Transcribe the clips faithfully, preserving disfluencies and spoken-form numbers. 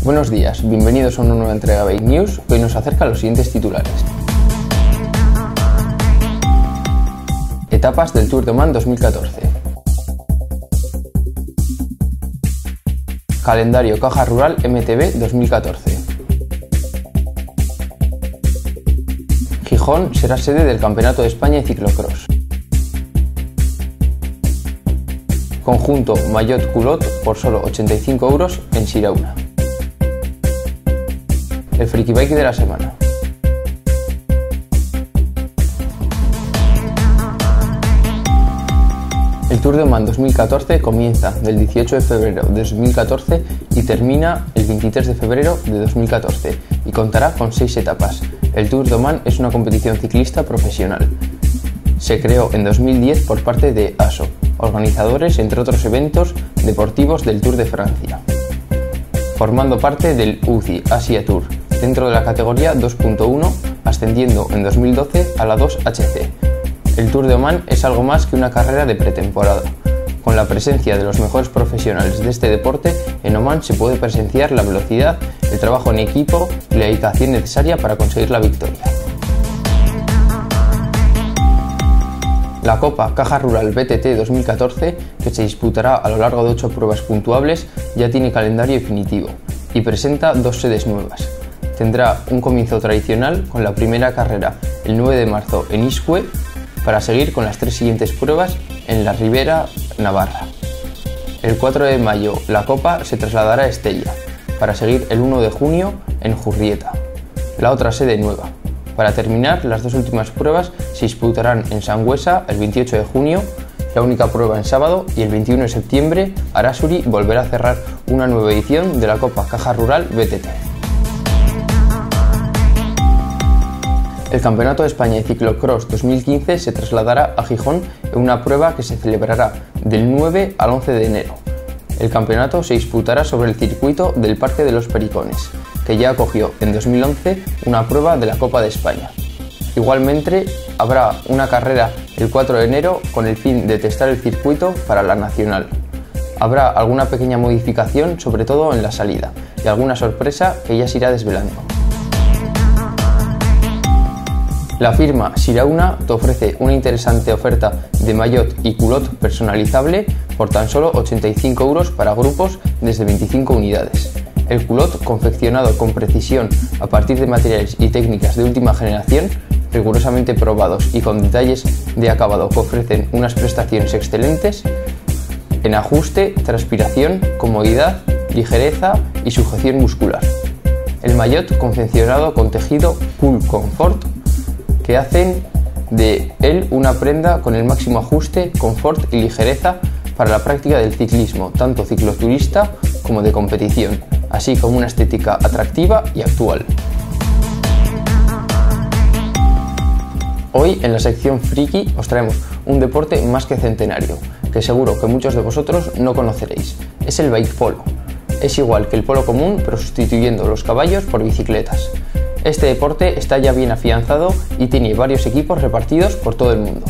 Buenos días, bienvenidos a una nueva entrega de Bike News que hoy nos acerca a los siguientes titulares. Etapas del Tour de Oman dos mil catorce. Calendario Caja Rural M T B dos mil catorce. Gijón será sede del Campeonato de España de Ciclocross. Conjunto Maillot Culot por solo ochenta y cinco euros en Sirauna. El Friki Bike de la semana. El Tour de Oman dos mil catorce comienza del dieciocho de febrero de dos mil catorce y termina el veintitrés de febrero de dos mil catorce y contará con seis etapas. El Tour de Oman es una competición ciclista profesional. Se creó en dos mil diez por parte de A S O, organizadores entre otros eventos deportivos del Tour de Francia, formando parte del U C I Asia Tour, dentro de la categoría dos punto uno, ascendiendo en dos mil doce a la dos H C. El Tour de Oman es algo más que una carrera de pretemporada. Con la presencia de los mejores profesionales de este deporte, en Oman se puede presenciar la velocidad, el trabajo en equipo y la dedicación necesaria para conseguir la victoria. La Copa Caja Rural B T T dos mil catorce, que se disputará a lo largo de ocho pruebas puntuables, ya tiene calendario definitivo y presenta dos sedes nuevas. Tendrá un comienzo tradicional con la primera carrera el nueve de marzo en Iscue, para seguir con las tres siguientes pruebas en la Ribera Navarra. El cuatro de mayo la Copa se trasladará a Estella, para seguir el uno de junio en Jurrieta, la otra sede nueva. Para terminar, las dos últimas pruebas se disputarán en Sangüesa el veintiocho de junio, la única prueba en sábado, y el veintiuno de septiembre Arasuri volverá a cerrar una nueva edición de la Copa Caja Rural B T T. El Campeonato de España de Ciclocross dos mil quince se trasladará a Gijón en una prueba que se celebrará del nueve al once de enero. El campeonato se disputará sobre el circuito del Parque de los Pericones, que ya acogió en dos mil once una prueba de la Copa de España. Igualmente, habrá una carrera el cuatro de enero con el fin de testar el circuito para la nacional. Habrá alguna pequeña modificación, sobre todo en la salida, y alguna sorpresa que ya se irá desvelando. La firma Sirauna te ofrece una interesante oferta de maillot y culot personalizable por tan solo ochenta y cinco euros para grupos desde veinticinco unidades. El culot, confeccionado con precisión a partir de materiales y técnicas de última generación, rigurosamente probados y con detalles de acabado que ofrecen unas prestaciones excelentes en ajuste, transpiración, comodidad, ligereza y sujeción muscular. El maillot, confeccionado con tejido Cool Comfort, que hacen de él una prenda con el máximo ajuste, confort y ligereza para la práctica del ciclismo, tanto cicloturista como de competición, así como una estética atractiva y actual. Hoy en la sección Friki os traemos un deporte más que centenario, que seguro que muchos de vosotros no conoceréis. Es el bike polo. Es igual que el polo común, pero sustituyendo los caballos por bicicletas. Este deporte está ya bien afianzado y tiene varios equipos repartidos por todo el mundo.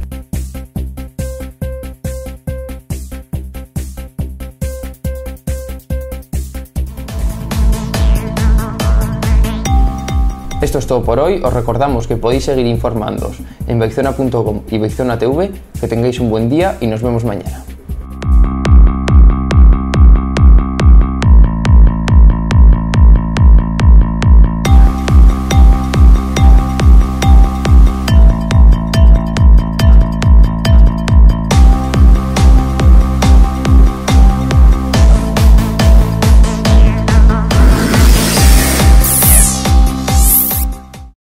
Esto es todo por hoy. Os recordamos que podéis seguir informándoos en bikezona punto com y bikezona punto t v. Que tengáis un buen día y nos vemos mañana.